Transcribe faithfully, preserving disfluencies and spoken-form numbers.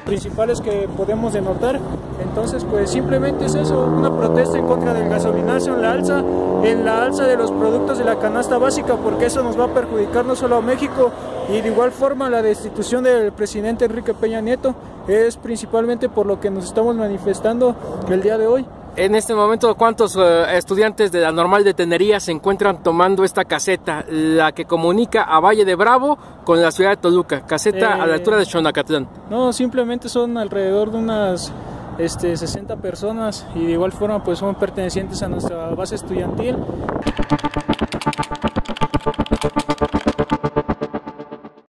principales que podemos denotar. Entonces pues simplemente es eso, una protesta en contra del gasolinazo, en la alza, en la alza de los productos de la canasta básica, porque eso nos va a perjudicar no solo a México, y de igual forma la destitución del presidente Enrique Peña Nieto es principalmente por lo que nos estamos manifestando el día de hoy. En este momento, ¿cuántos uh, estudiantes de la Normal de Tenería se encuentran tomando esta caseta, la que comunica a Valle de Bravo con la ciudad de Toluca, caseta eh, a la altura de Xonacatlán? No, simplemente son alrededor de unas este, sesenta personas, y de igual forma pues son pertenecientes a nuestra base estudiantil.